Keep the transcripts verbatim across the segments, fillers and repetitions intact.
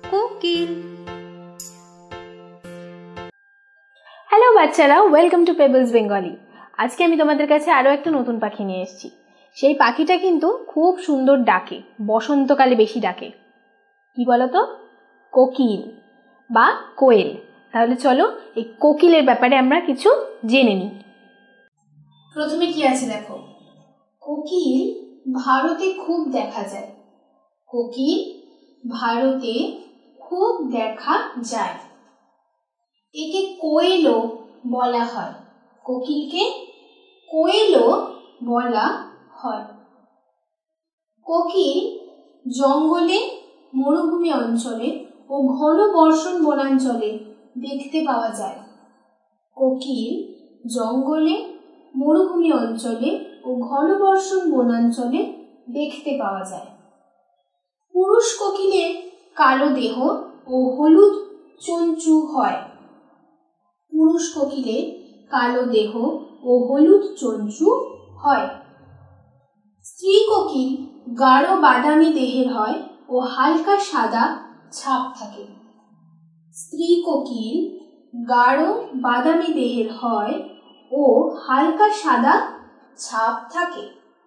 কোকিল। হ্যালো বাচ্চারা, welcome to pebbles Bengali. আজকে আমি তোমাদের কাছে আরও একটা নতুন পাখি নিয়ে এসেছি। সেই পাখিটা কিন্তু খুব সুন্দর ডাকে, বসন্তকালে বেশি ডাকে। কি বলতো? কোকিল বা কোয়েল। তাহলে চলো এই কোকিলের ব্যাপারে আমরা কিছু জেনে নিই। প্রথমে কি আছে দেখো, কোকিল ভারতে খুব দেখা যায়। কোকিল ভারতে খুব দেখা যায়। একে কোয়েলও বলা হয়। কোকিলকে কোয়েলও বলা হয়। কোকিল জঙ্গলে, মরুভূমি অঞ্চলে ও ঘন বর্ষণ বনাঞ্চলে দেখতে পাওয়া যায়। কোকিল জঙ্গলে, মরুভূমি অঞ্চলে ও ঘন বর্ষণ বনাঞ্চলে দেখতে পাওয়া যায়। পুরুষ কোকিলের কালো দেহ ও হলুদ চঞ্চু হয়। পুরুষ কোকিলের কালো দেহ ও হলুদ চঞ্চু হয়। স্ত্রী কোকিল গাঢ় বাদামি দেহের হয় ও হালকা সাদা ছাপ থাকে। স্ত্রী কোকিল গাঢ় বাদামি দেহের হয় ও হালকা সাদা ছাপ থাকে।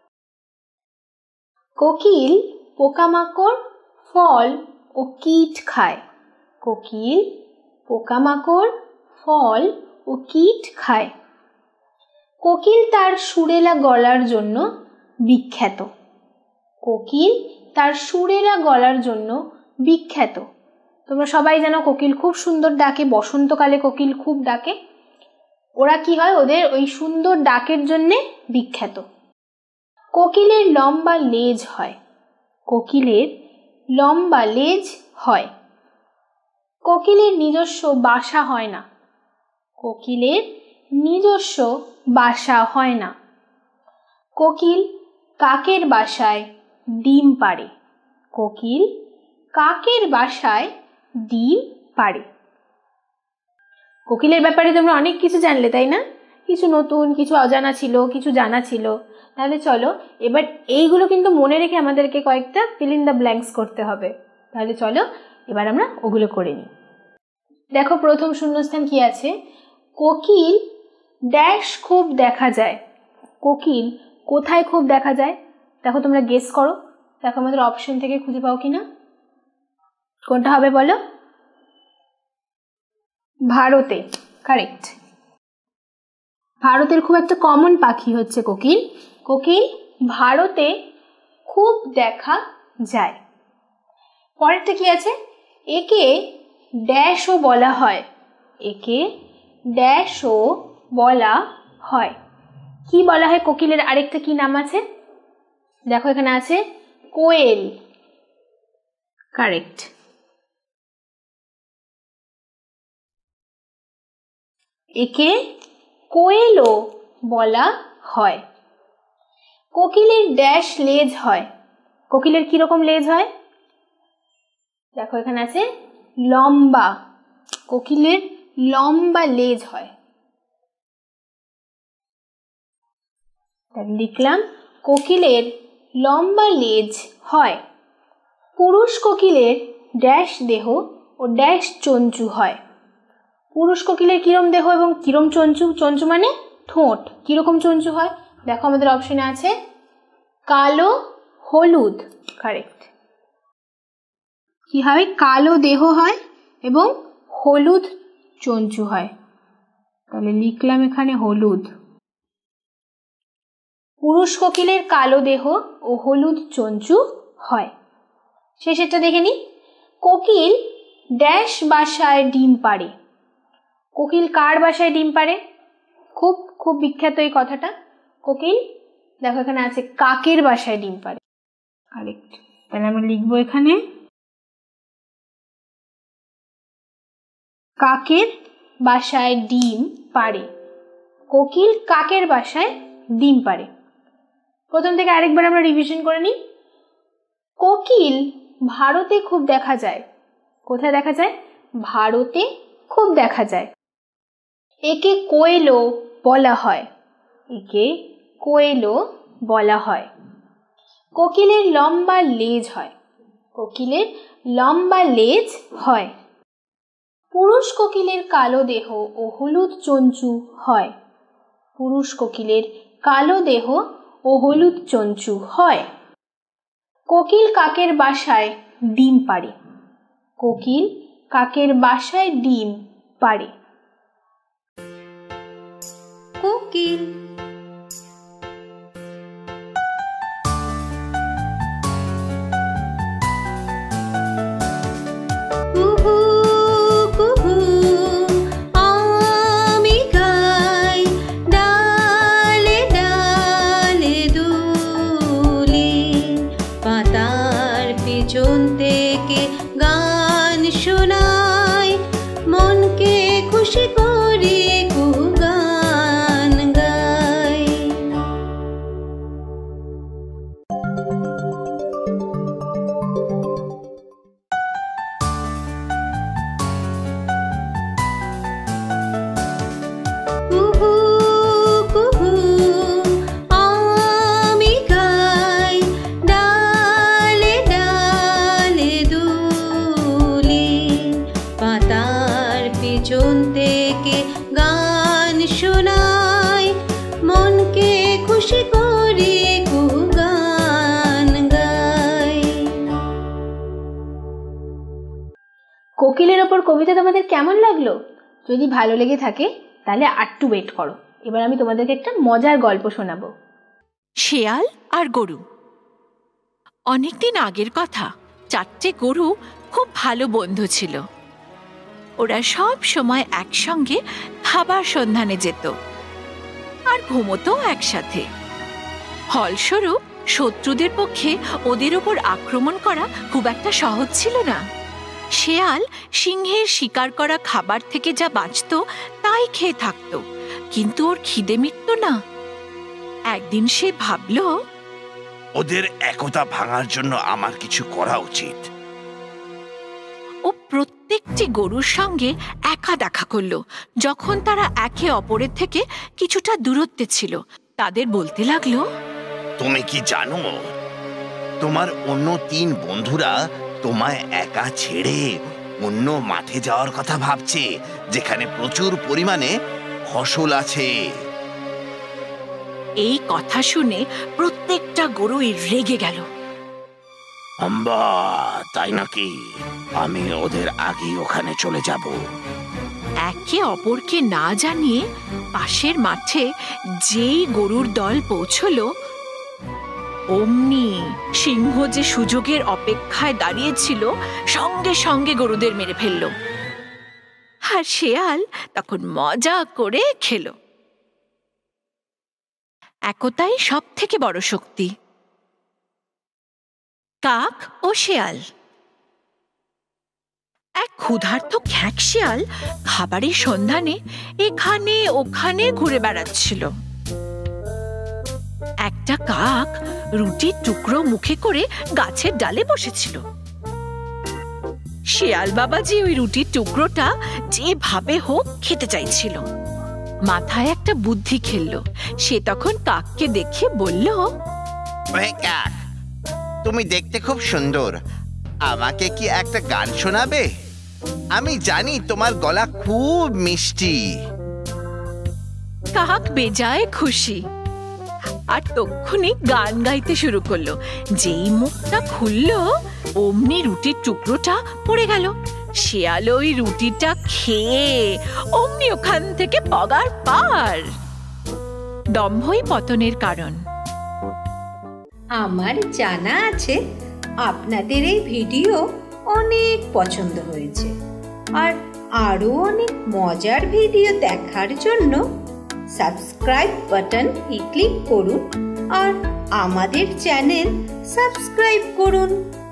কোকিল পোকামাকড়, ফল ও কীট খায়। কোকিল পোকামাকড়, ফল ও কীট খায়। কোকিল তার সুরেলা গলার জন্য বিখ্যাত। কোকিল তার সুরেলা গলার জন্য বিখ্যাত। তোমরা সবাই জানো কোকিল খুব সুন্দর ডাকে, বসন্তকালে কোকিল খুব ডাকে। ওরা কি হয়, ওদের ওই সুন্দর ডাকের জন্যে বিখ্যাত। কোকিলের লম্বা লেজ হয়। কোকিলের লম্বা লেজ হয়। কোকিলের নিজস্ব বাসা হয় না। কোকিলের নিজস্ব বাসা হয় না। কোকিল কাকের বাসায় ডিম পাড়ে। কোকিল কাকের বাসায় ডিম পাড়ে। কোকিলের ব্যাপারে তোমরা অনেক কিছু জানলে, তাই না? কিছু নতুন, কিছু অজানা ছিল, কিছু জানা ছিল। তাহলে চলো এবার এইগুলো কিন্তু মনে রেখে আমাদেরকে কয়েকটা ফিল ইন দ্য ব্ল্যাঙ্কস করতে হবে। তাহলে চলো এবার আমরা ওগুলো করে নিই। দেখো প্রথম শূন্যস্থান কি আছে? কোকিল ড্যাশ খুব দেখা যায়। কোকিল কোথায় খুব দেখা যায়? দেখো তোমরা গেস করো। দেখো আমাদের অপশন থেকে খুঁজে পাও কিনা। কোনটা হবে বলো? ভারতে, কারেক্ট। ভারতের খুব একটা কমন পাখি হচ্ছে কোকিল। কোকিল ভারতে খুব দেখা যায়। পরেরটা কি আছে? একে ড্যাশও বলা হয়। একে ড্যাশও বলা হয়। কি বলা হয় কোকিলের আরেকটা কি নাম আছে? দেখো এখানে আছে কোয়েল, কারেক্ট। একে কোয়েলও বলা হয়। কোকিলের ড্যাশ লেজ হয়। কোকিলের কিরকম লেজ হয়? দেখো এখানে আছে লম্বা। কোকিলের লম্বা লেজ হয়। লিখলাম কোকিলের লম্বা লেজ হয়। পুরুষ কোকিলের ড্যাশ দেহ ও ড্যাশ চঞ্চু হয়। পুরুষ কোকিলের কিরম দেহ এবং কিরম চঞ্চু? চঞ্চু মানে ঠোঁট। কিরকম চঞ্চু হয়? দেখো আমাদের অপশনে আছে কালো, হলুদ, কারেক্ট। কি হয়? কালো দেহ হয় এবং হলুদ চঞ্চু হয়। তাহলে লিখলাম এখানে হলুদ। পুরুষ কোকিলের কালো দেহ ও হলুদ চঞ্চু হয়। শেষেরটা দেখে নি। কোকিল ড্যাশ বাসায় ডিম পাড়ে। কোকিল কার বাসায় ডিম পাড়ে? খুব খুব বিখ্যাত এই কথাটা। কোকিল দেখো এখানে আছে কাকের বাসায় ডিম পাড়ে, কারেক্ট। তাহলে আমরা লিখবো এখানে কাকের বাসায় ডিম পাড়ে। কোকিল কাকের বাসায় ডিম পাড়ে। প্রথম থেকে আরেকবার আমরা রিভিশন করে নিই। কোকিল ভারতে খুব দেখা যায়। কোথায় দেখা যায়? ভারতে খুব দেখা যায়। একে কোয়েলও বলা হয়। একে কোয়েলও বলা হয়। কোকিলের লম্বা লেজ হয়। কোকিলের লম্বা লেজ হয়। পুরুষ কোকিলের কালো দেহ ও হলুদ চঞ্চু হয়। পুরুষ কোকিলের কালো দেহ ও হলুদ চঞ্চু হয়। কোকিল কাকের বাসায় ডিম পাড়ে। কোকিল কাকের বাসায় ডিম পাড়ে। কোকিল কুহু কুহু আমি গাই ডালে ডালে দুলি, পাতার পিছন থেকে গান শোনাই, মনকে খুশি করে কুহু গান গাই। কুহু কুহু আমি গাই ডালে ডালে দুলি, পাতার পিছন থেকে গান শোনাই, মনকে খুশি করে কুহু গান গাই। কোকিলের ওপর কবিতা তোমাদের কেমন লাগলো? যদি ভালো লেগে থাকে তাহলে আরটু ওয়েট করো, এবার আমি তোমাদেরকে একটা মজার গল্প শোনাবো। শেয়াল আর গরু। অনেকদিন আগের কথা, চারটে গরু খুব ভালো বন্ধু ছিল। ওরা সব সময় একসঙ্গে খাবার সন্ধানে যেত আর ঘুমোতো একসাথে। ফলস্বরূপ শত্রুদের পক্ষে ওদের উপর আক্রমণ করা খুব একটা সহজ ছিল না। শেয়াল সিংহের শিকার করা খাবার থেকে যা বাঁচত তাই খেয়ে থাকত, কিন্তু ওর খিদে মিটত না। একদিন সে ভাবল, ওদের একতা ভাঙার জন্য আমার কিছু করা উচিত। ও প্রত্যেকটি গরুর সঙ্গে একা দেখা করলো যখন তারা একে অপরের থেকে কিছুটা দূরত্বে ছিল। তাদের বলতে লাগলো, তুমি কি জানো, তোমার অন্য তিন বন্ধুরা তোমায় একা ছেড়ে অন্য মাঠে যাওয়ার কথা ভাবছে, যেখানে প্রচুর পরিমাণে ফসল আছে। এই কথা শুনে প্রত্যেকটা গরুই রেগে গেল। আম্বা, তাই নাকি? আমি ওদের আগেই ওখানে চলে যাব। একে অপরকে না জানিয়ে পাশের মাঠে যেই গরুর দল পৌঁছলো, অমনি সিংহ যে সুযোগের অপেক্ষায় দাঁড়িয়েছিল সঙ্গে সঙ্গে গরুদের মেরে ফেলল। আর শেয়াল তখন মজা করে খেল। একতাই সব থেকে বড় শক্তি। কাক ও শেয়াল। এক ক্ষুধার্ত খ্যাঁক শিয়াল খাবারের সন্ধানে এখানে ওখানে ঘুরে বেড়াচ্ছিল। একটা কাক রুটির টুকরো মুখে করে গাছের ডালে বসেছিল। শিয়াল বাবাজি ওই রুটির টুকরোটা যেভাবে হোক খেতে চাইছিল। মাথায় একটা বুদ্ধি খেললো। সে তখন কাককে দেখে বলল, ওহে কাক, তুমি দেখতে খুব সুন্দর, আমাকে কি একটা গান শোনাবে? আমি জানি তোমার গলা খুব মিষ্টি। কাক বেজায় খুশি আর তক্ষুনি গান গাইতে শুরু করলো। যেই মুখটা খুললো অমনি রুটির টুকরোটা পড়ে গেল। শিয়াল ওই রুটিটা খেয়ে অমনি ওখান থেকে পগার পার। দম্ভই পতনের কারণ। আমার জানা আছে আপনাদের এই ভিডিও অনেক পছন্দ হয়েছে, আর আরো অনেক মজার ভিডিও দেখার জন্য সাবস্ক্রাইব বাটন ক্লিক করুন আর আমাদের চ্যানেল সাবস্ক্রাইব করুন।